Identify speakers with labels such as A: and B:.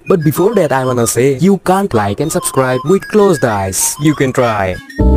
A: But before that I wanna say, you can't like and subscribe with closed eyes. You can try.